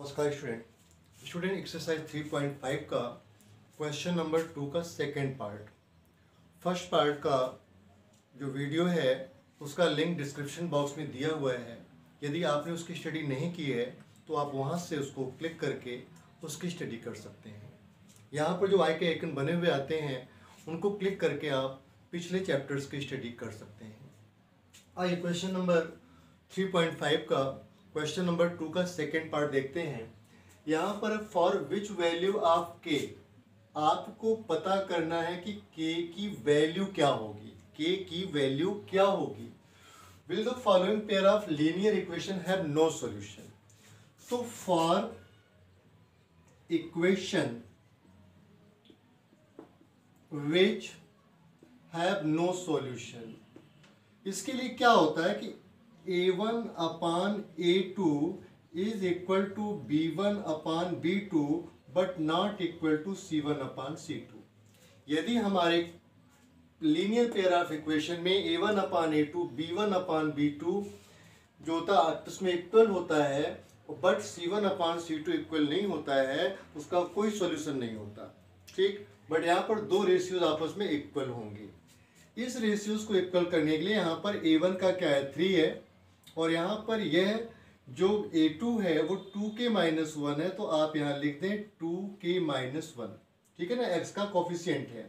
नमस्कार student exercise 3.5 का question number 2 का सेकंड पार्ट। फर्स्ट पार्ट का जो वीडियो है उसका लिंक डिस्क्रिप्शन बॉक्स में दिया हुआ है। यदि आपने उसकी स्टडी नहीं की है तो आप वहां से उसको क्लिक करके उसकी स्टडी कर सकते हैं। यहाँ पर जो आई के आइकन बने हुए आते हैं उनको क्लिक करके आप पिछले चैप्टर्स की स्टडी कर सकते हैं। आइए क्वेश्चन नंबर 3.5 का क्वेश्चन नंबर 2 का सेकेंड पार्ट देखते हैं। यहाँ पर फॉर विच वैल्यू ऑफ के आपको पता करना है कि के की वैल्यू क्या होगी। के की वैल्यू क्या होगी। Will the following pair of linear equation have no solution. तो for equation which have no solution, इसके लिए क्या होता है कि a1 upon a2 is equal to b1 upon b2 but not equal to c1 upon c2। यदि हमारे linear pair of equation में a1 upon a2 b1 upon b2 जो होता है उसमें इक्वल होता है but c1 upon c2 equal नहीं होता है, उसका कोई सॉल्यूशन नहीं होता। ठीक, बट यहाँ पर दो रेशियोज आपस में इक्वल होंगे। इस रेशियोज को इक्वल करने के लिए यहाँ पर a1 का क्या है 3 है और यहाँ पर यह जो a2 है वो 2k माइनस 1 है, तो आप यहाँ लिख दें 2k माइनस 1। ठीक है ना, x का कोफिशिएंट है।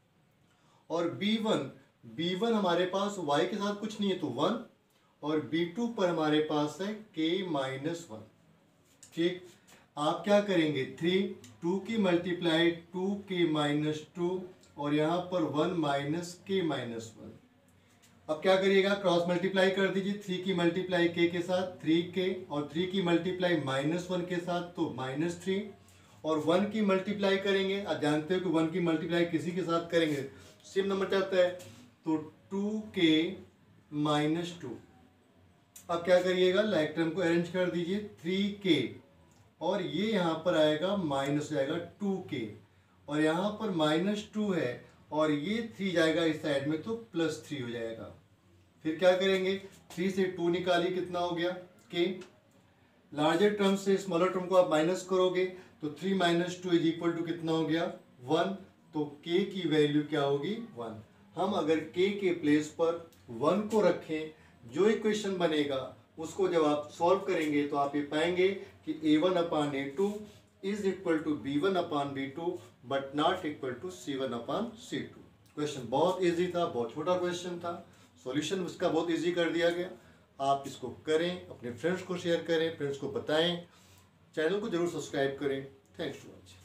और b1 हमारे पास y के साथ कुछ नहीं है तो 1 और b2 पर हमारे पास है k माइनस 1। ठीक, आप क्या करेंगे 2 की मल्टीप्लाई 2k माइनस 2 और यहाँ पर 1 माइनस k माइनस 1। अब क्या करिएगा, क्रॉस मल्टीप्लाई कर दीजिए 3 की मल्टीप्लाई k के साथ 3k और 3 की मल्टीप्लाई माइनस 1 के साथ तो माइनस 3 और 1 की मल्टीप्लाई करेंगे। आप जानते हो कि 1 की मल्टीप्लाई किसी के साथ करेंगे सेम नंबर चाहता है तो 2k माइनस 2। अब क्या करिएगा, लाइक टर्म को अरेंज कर दीजिए 3k और ये यहाँ पर आएगा माइनस हो जाएगा 2k और यहाँ पर माइनस 2 है और ये 3 जाएगा इस साइड में तो प्लस 3 हो जाएगा। फिर क्या करेंगे 3 से 2 निकालिए, कितना हो गया k। लार्जर टर्म से स्मॉलर टर्म को आप माइनस करोगे तो 3 माइनस 2 इज इक्वल टू कितना हो गया 1, तो k की वैल्यू क्या होगी 1। हम अगर k के प्लेस पर 1 को रखें, जो इक्वेशन बनेगा उसको जब आप सॉल्व करेंगे तो आप ये पाएंगे कि a1 upon a2 is equal to b1 upon b2 but not equal to c1 upon c2। Question बहुत इजी था, बहुत छोटा क्वेश्चन था, सॉल्यूशन उसका बहुत इजी कर दिया गया। आप इसको करें, अपने फ्रेंड्स को शेयर करें, फ्रेंड्स को बताएं, चैनल को जरूर सब्सक्राइब करें। Thanks to watching.